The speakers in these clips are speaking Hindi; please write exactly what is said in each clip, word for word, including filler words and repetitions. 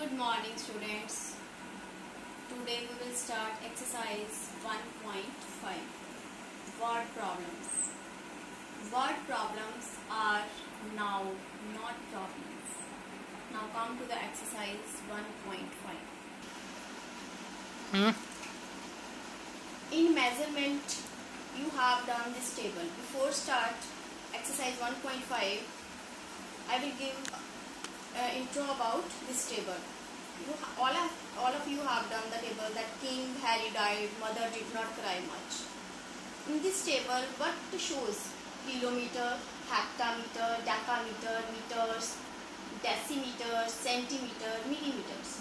Good morning, students. Today we will start exercise one point five, word problems. Word problems are noun, not problems. Now come to the exercise one point five. Hmm? In measurement, you have done this table. Before start exercise one point five, I will give uh, intro about this table. You all of all of you have done the table that King Harry died, mother did not cry much. In this table, what shows? Kilometer, hectometer, decameter, meters, decimeters, centimeter, millimeters.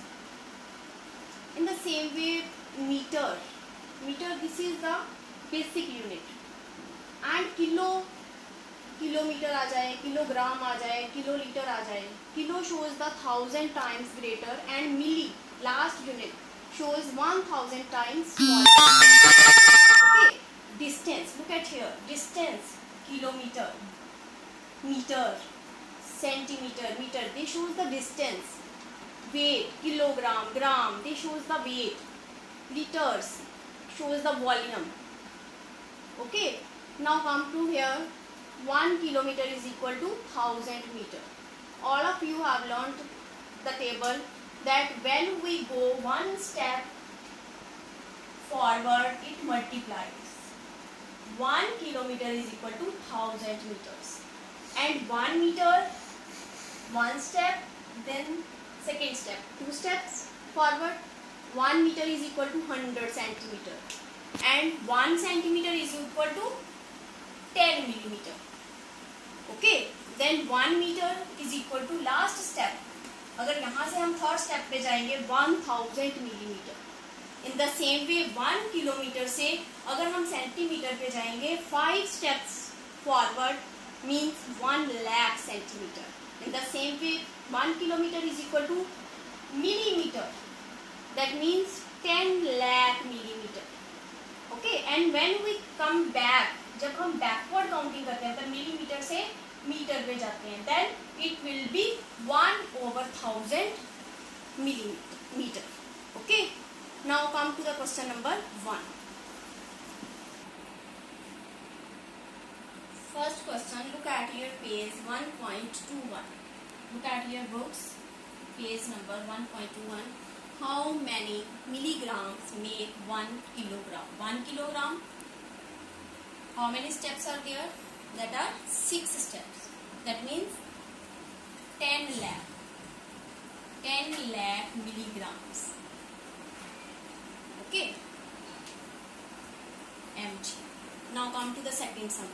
In the same way, meter, meter this is the basic unit, and kilo, kilometre आ जाए, किलोग्राम आ जाए, किलोलीटर आ जाए. Kilo shows the thousand times greater and milli, last unit, shows one thousand times smaller. Okay, distance. Look at here. Distance, kilometer, meter, centimeter, meter. They shows the distance. Weight, kilogram, gram. They shows the weight. Liters shows the volume. Okay. Now come to here. One kilometer is equal to thousand meter. All of you have learned the table that when we go one step forward, it multiplies. One kilometer is equal to thousand meters, and one meter, one step, then second step, two steps forward. One meter is equal to hundred centimeter, and one centimeter is equal to ten millimeter. Okay, then one meter is equal to last step. अगर यहाँ से हम थर्ड स्टेप पे जाएंगे one thousand millimeter. In the same way, one kilometer से अगर हम सेंटीमीटर पे जाएंगे five steps forward means one lakh centimeter. In the same way, one kilometer is equal to millimeter. That means ten lakh millimeter. Okay, and when we come back, जब हम बैकवर्ड काउंटिंग करते हैं तो मिलीमीटर से मीटर पे जाते हैं, then it will be one over thousand millimetre. Okay, now come to the question number one. First question, look at your page one point two one. Look at your books, page number one point two one. How many milligrams make one kilogram? One kilogram. How many steps are there? That are six steps. That means ten lakh. ten lakh milligrams. Okay. Mg. Now come to the second sum.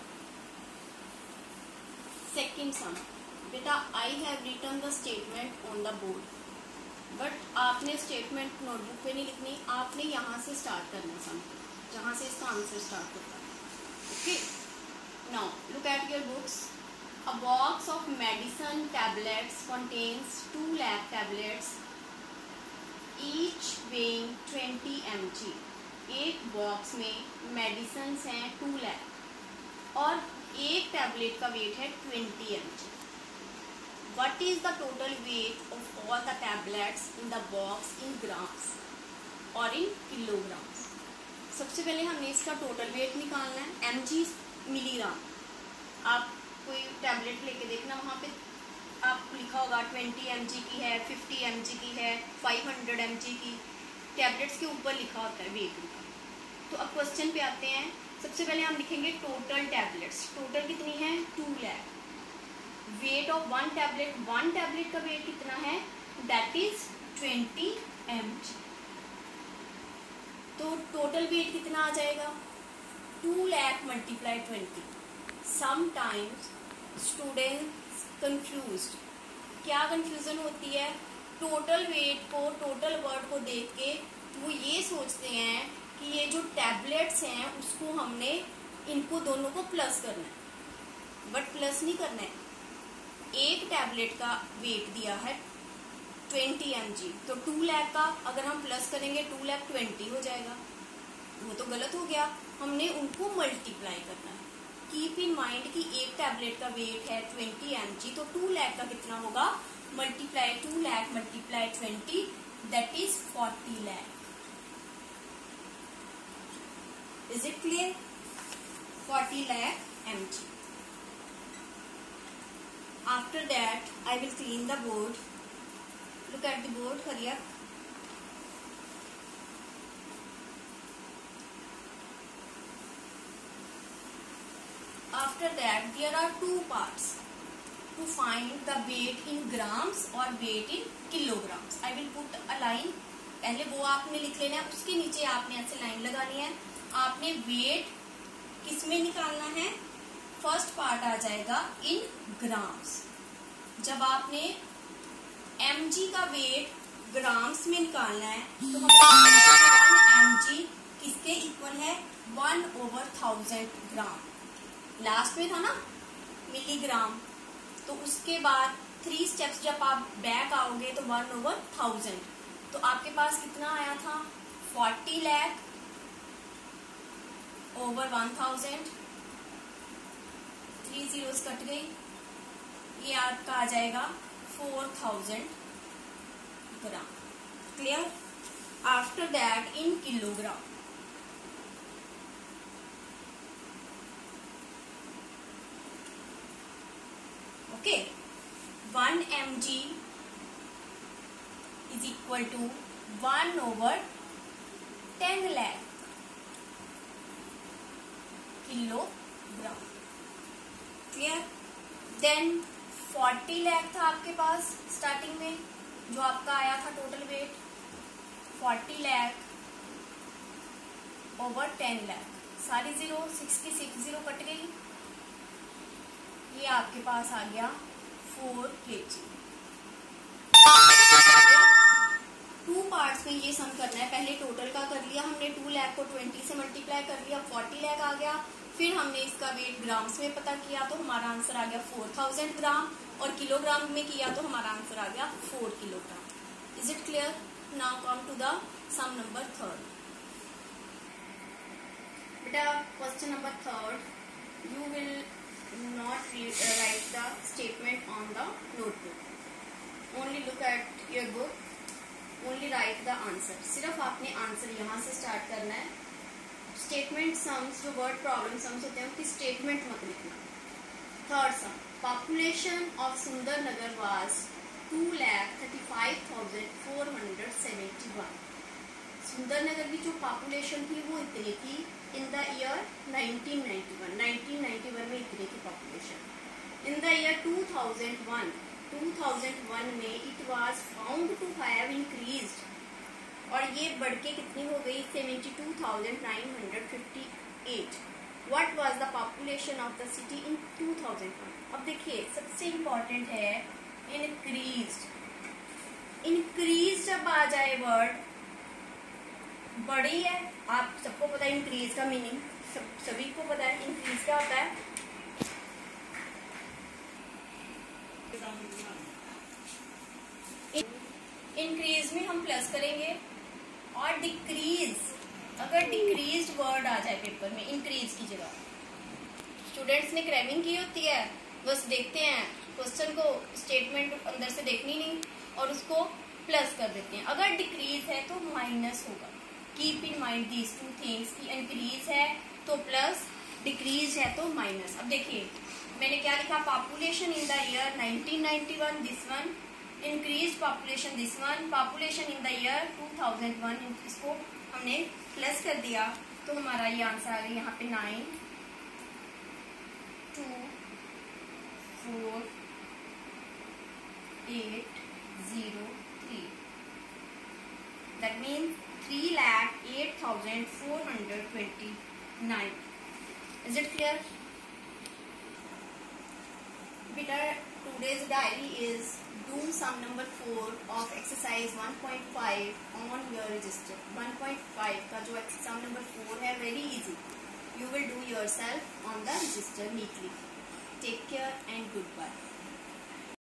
Second sum. Beta, I have written the statement on the board. But आपने statement notebook पे नहीं लिखनी, आपने यहाँ से start करना sum, जहाँ से इसका आंसर start होता है. Okay. Now look at your books. A box of medicine tablets contains two lakh tablets, each weighing twenty milligrams. एक बॉक्स में मेडिसिन हैं टू लैख और एक टैबलेट का वेट है twenty mg. What is the total weight of all the tablets in the box in grams or in kilograms? सबसे पहले हमने इसका टोटल वेट निकालना है. M g milligram. आप कोई टैबलेट लेके देखना, वहाँ पे आपको लिखा होगा ट्वेंटी एम जी की है, फिफ्टी एम जी की है, फाइव हंड्रेड एम जी की. टैबलेट्स के ऊपर लिखा होता है वेट उनका. तो अब क्वेश्चन पे आते हैं. सबसे पहले हम लिखेंगे टोटल टैबलेट्स. टोटल कितनी है? Two lakh. Weight of one tablet, one tablet का वेट कितना है? That is twenty m g. तो टोटल वेट कितना आ जाएगा? Two lakh multiply twenty. Sometimes students confused. क्या कंफ्यूजन होती है? टोटल वेट को, टोटल वर्ड को देख के वो ये सोचते हैं कि ये जो टैबलेट्स हैं उसको हमने इनको दोनों को प्लस करना है, बट प्लस नहीं करना है. एक टैबलेट का वेट दिया है ट्वेंटी एम जी, तो टू लैख का अगर हम प्लस करेंगे टू लैख ट्वेंटी हो जाएगा. वो तो गलत हो गया, हमने उनको मल्टीप्लाई करना है. कीप इन माइंड कि एक टैबलेट का वेट है ट्वेंटी एम जी, तो टू लैख का कितना होगा? Multiply two lakh multiply twenty, that is forty lakh. Is it clear? forty lakh mg. After that, I will clean the board. Look at the board, hurry up. After that, there are two parts to find the weight in grams or weight in kilograms. I will put a line. पहले वो आपने लिख लेना है, उसके नीचे आपने ऐसे लाइन लगानी है. आपने वेट किसमें निकालना है? फर्स्ट पार्ट आ जाएगा इन ग्राम्स. जब आपने mg का वेट ग्राम्स में निकालना है तो हमें mg किसके इक्वल है? One over thousand gram. Last में था ना मिलीग्राम, तो उसके बाद थ्री स्टेप्स जब आप बैक आओगे तो वन ओवर थाउजेंड. तो आपके पास कितना आया था? Forty lakh over one thousand. Three zeros cut गई, ये आपका आ जाएगा four thousand gram. Clear? After that in kilogram. Okay, one mg is equal to one over ten lakh kilogram. Clear? Then forty lakh था आपके पास स्टार्टिंग में, जो आपका आया था total weight. Forty lakh over ten lakh. सारी जीरो, सिक्स की सिक्स जीरो कट गई. ये आपके पास आ गया फोर केजी. टू पार्ट्स में ये सम करना है. पहले टोटल का कर लिया हमने, टू लाख को ट्वेंटी से मल्टीप्लाई कर लिया, फोर्टी लाख आ गया. फिर हमने इसका वेट ग्राम्स में पता किया तो हमारा आंसर आ गया फोर थाउजेंड ग्राम, और किलोग्राम में किया तो हमारा आंसर आ गया four kilogram. Is it clear? Now come to the sum number third. बेटा question number third, you will not read, uh, write the statement on the notebook. Only look at your book. Only write the answer. सिर्फ आपने आंसर यहाँ से स्टार्ट करना है. स्टेटमेंट सम्स, जो वर्ड प्रॉब्लम सम्स होते हैं उनकी स्टेटमेंट मत लिखना. Third sum, population of Sundarnagar was two lakh thirty five thousand four hundred seventy one. Sundarnagar की जो पॉपुलेशन थी वो इतनी थी in the year nineteen ninety one. Nineteen ninety one में इतनी थी population. In the year two thousand one, two thousand one में it was found to have increased, और ये बढ़ के कितनी हो गई? Seventy two thousand nine hundred fifty eight. What was the population of the city in two thousand one? अब देखिए सबसे इम्पोर्टेंट है इंक्रीज्ड. इंक्रीज जब आ जाए वर्ड, बड़ी है, आप सबको पता है इंक्रीज का मीनिंग, सब सभी को पता है. इंक्रीज क्या होता है? इंक्रीज में हम प्लस करेंगे, और डिक्रीज, अगर डिक्रीज वर्ड आ जाए पेपर में इंक्रीज की जगह, स्टूडेंट्स ने क्रैमिंग की होती है, बस देखते हैं क्वेश्चन को, स्टेटमेंट अंदर से देखनी नहीं और उसको प्लस कर देते हैं. अगर डिक्रीज है तो माइनस होगा. Keep in mind these two things की इंक्रीज है तो प्लस, डिक्रीज है तो माइनस. अब देखिए मैंने क्या लिखा? Population in the year nineteen ninety one, this one. Increase population this one. Population in the year two thousand one, इसको हमने प्लस कर दिया तो हमारा ये आंसर आ गया यहाँ पे nine two four eight zero three. That means three lakh eight thousand four hundred twenty-nine. Is it clear? Beta, today's diary is do sum number four of exercise one point five on your register. one point five का जो sum number four है very easy. You will do yourself on the register neatly. Take care and goodbye.